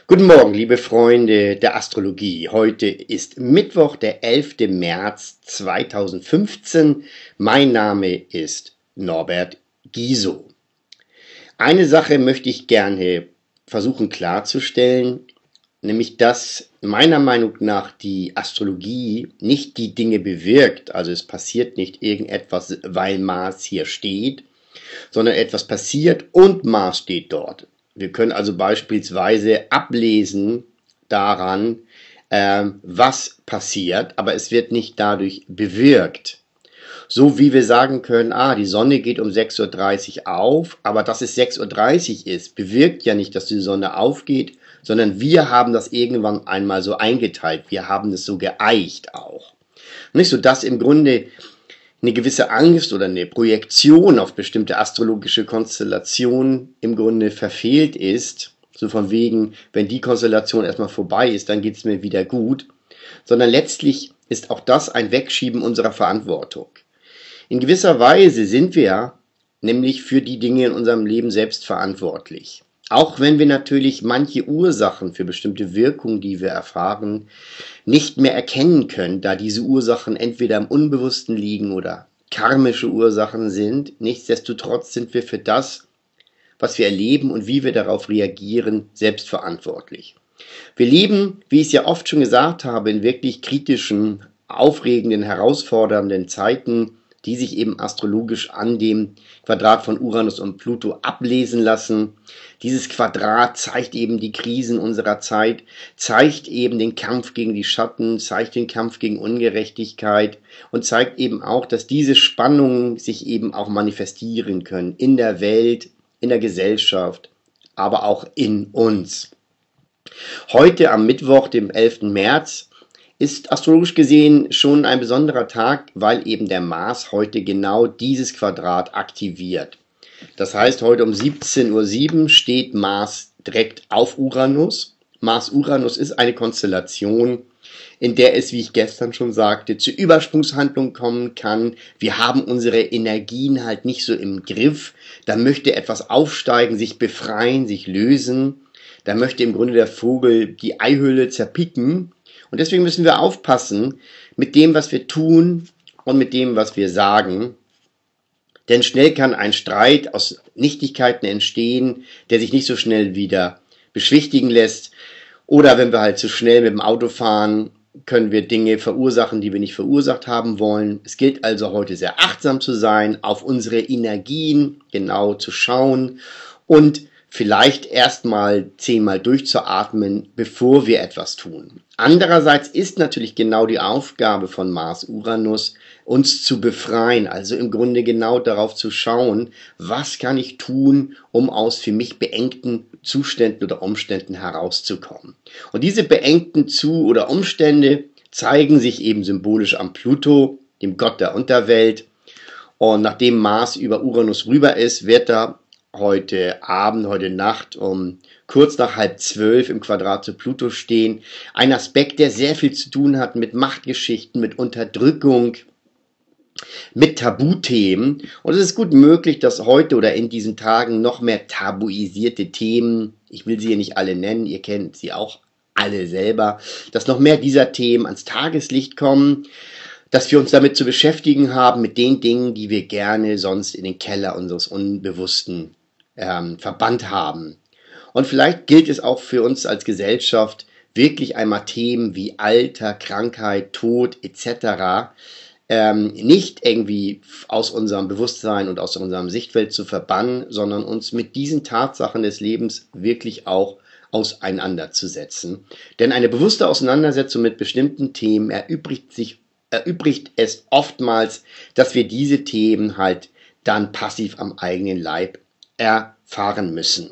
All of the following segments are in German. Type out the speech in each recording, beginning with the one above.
Guten Morgen, liebe Freunde der Astrologie. Heute ist Mittwoch, der 11. März 2015. Mein Name ist Norbert Giso. Eine Sache möchte ich gerne versuchen klarzustellen, nämlich dass meiner Meinung nach die Astrologie nicht die Dinge bewirkt, also es passiert nicht irgendetwas, weil Mars hier steht, sondern etwas passiert und Mars steht dort. Wir können also beispielsweise ablesen daran, was passiert, aber es wird nicht dadurch bewirkt. So wie wir sagen können, die Sonne geht um 6:30 Uhr auf, aber dass es 6:30 Uhr ist, bewirkt ja nicht, dass die Sonne aufgeht, sondern wir haben das irgendwann einmal so eingeteilt. Wir haben es so geeicht auch. Nicht so, dass im Grunde eine gewisse Angst oder eine Projektion auf bestimmte astrologische Konstellationen im Grunde verfehlt ist, so von wegen, wenn die Konstellation erstmal vorbei ist, dann geht es mir wieder gut, sondern letztlich ist auch das ein Wegschieben unserer Verantwortung. In gewisser Weise sind wir nämlich für die Dinge in unserem Leben selbst verantwortlich. Auch wenn wir natürlich manche Ursachen für bestimmte Wirkungen, die wir erfahren, nicht mehr erkennen können, da diese Ursachen entweder im Unbewussten liegen oder karmische Ursachen sind. Nichtsdestotrotz sind wir für das, was wir erleben und wie wir darauf reagieren, selbst verantwortlich. Wir leben, wie ich es ja oft schon gesagt habe, in wirklich kritischen, aufregenden, herausfordernden Zeiten, die sich eben astrologisch an dem Quadrat von Uranus und Pluto ablesen lassen. Dieses Quadrat zeigt eben die Krisen unserer Zeit, zeigt eben den Kampf gegen die Schatten, zeigt den Kampf gegen Ungerechtigkeit und zeigt eben auch, dass diese Spannungen sich eben auch manifestieren können in der Welt, in der Gesellschaft, aber auch in uns. Heute am Mittwoch, dem 11. März, ist astrologisch gesehen schon ein besonderer Tag, weil eben der Mars heute genau dieses Quadrat aktiviert. Das heißt, heute um 17:07 Uhr steht Mars direkt auf Uranus. Mars-Uranus ist eine Konstellation, in der es, wie ich gestern schon sagte, zu Übersprungshandlungen kommen kann. Wir haben unsere Energien halt nicht so im Griff. Da möchte etwas aufsteigen, sich befreien, sich lösen. Da möchte im Grunde der Vogel die Eihülle zerpicken. Und deswegen müssen wir aufpassen mit dem, was wir tun und mit dem, was wir sagen. Denn schnell kann ein Streit aus Nichtigkeiten entstehen, der sich nicht so schnell wieder beschwichtigen lässt. Oder wenn wir halt zu schnell mit dem Auto fahren, können wir Dinge verursachen, die wir nicht verursacht haben wollen. Es gilt also heute sehr achtsam zu sein, auf unsere Energien genau zu schauen und vielleicht erstmal 10-mal durchzuatmen, bevor wir etwas tun. Andererseits ist natürlich genau die Aufgabe von Mars-Uranus, uns zu befreien, also im Grunde genau darauf zu schauen, was kann ich tun, um aus für mich beengten Zuständen oder Umständen herauszukommen. Und diese beengten oder Umstände zeigen sich eben symbolisch am Pluto, dem Gott der Unterwelt. Und nachdem Mars über Uranus rüber ist, wird er heute Abend, heute Nacht um kurz nach 11:30 im Quadrat zu Pluto stehen. Ein Aspekt, der sehr viel zu tun hat mit Machtgeschichten, mit Unterdrückung, mit Tabuthemen. Und es ist gut möglich, dass heute oder in diesen Tagen noch mehr tabuisierte Themen, ich will sie hier nicht alle nennen, ihr kennt sie auch alle selber, dass noch mehr dieser Themen ans Tageslicht kommen, dass wir uns damit zu beschäftigen haben, mit den Dingen, die wir gerne sonst in den Keller unseres Unbewussten verbannt haben. Und vielleicht gilt es auch für uns als Gesellschaft, wirklich einmal Themen wie Alter, Krankheit, Tod etc. Nicht irgendwie aus unserem Bewusstsein und aus unserem Sichtfeld zu verbannen, sondern uns mit diesen Tatsachen des Lebens wirklich auch auseinanderzusetzen. Denn eine bewusste Auseinandersetzung mit bestimmten Themen erübrigt es oftmals, dass wir diese Themen halt dann passiv am eigenen Leib erfahren müssen.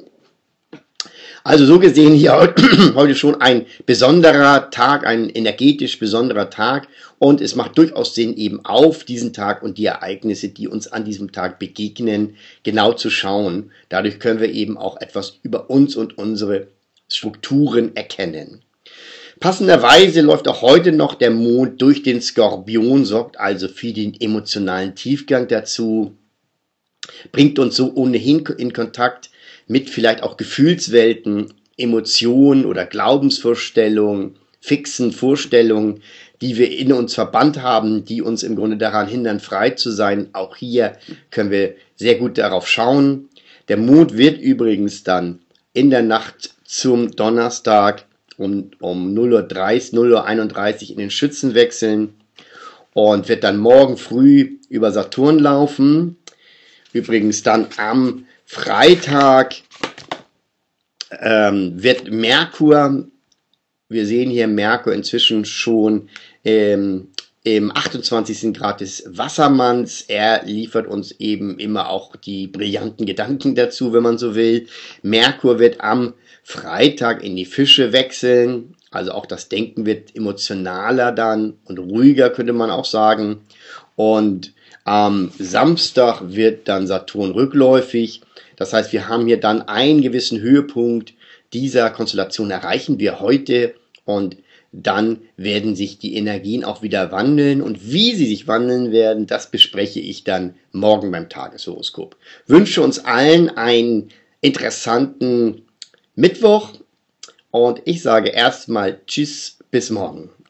Also so gesehen hier heute schon ein besonderer Tag, ein energetisch besonderer Tag, und es macht durchaus Sinn, eben auf diesen Tag und die Ereignisse, die uns an diesem Tag begegnen, genau zu schauen. Dadurch können wir eben auch etwas über uns und unsere Strukturen erkennen. Passenderweise läuft auch heute noch der Mond durch den Skorpion, sorgt also für den emotionalen Tiefgang dazu, bringt uns so ohnehin in Kontakt mit vielleicht auch Gefühlswelten Emotionen oder Glaubensvorstellungen, fixen Vorstellungen, die wir in uns verbannt haben, die uns im Grunde daran hindern, frei zu sein. Auch hier können wir sehr gut darauf schauen. Der Mond wird übrigens dann in der Nacht zum Donnerstag um 0:30 Uhr, 0:31 Uhr in den Schützen wechseln und wird dann morgen früh über Saturn laufen. Übrigens dann am Freitag wird Merkur, wir sehen hier Merkur inzwischen schon im 28. Grad des Wassermanns. Er liefert uns eben immer auch die brillanten Gedanken dazu, wenn man so will. Merkur wird am Freitag in die Fische wechseln. Also auch das Denken wird emotionaler dann und ruhiger, könnte man auch sagen. Und am Samstag wird dann Saturn rückläufig. Das heißt, wir haben hier dann einen gewissen Höhepunkt dieser Konstellation erreichen wir heute und dann werden sich die Energien auch wieder wandeln und wie sie sich wandeln werden, das bespreche ich dann morgen beim Tageshoroskop. Wünsche uns allen einen interessanten Mittwoch und ich sage erstmal Tschüss, bis morgen.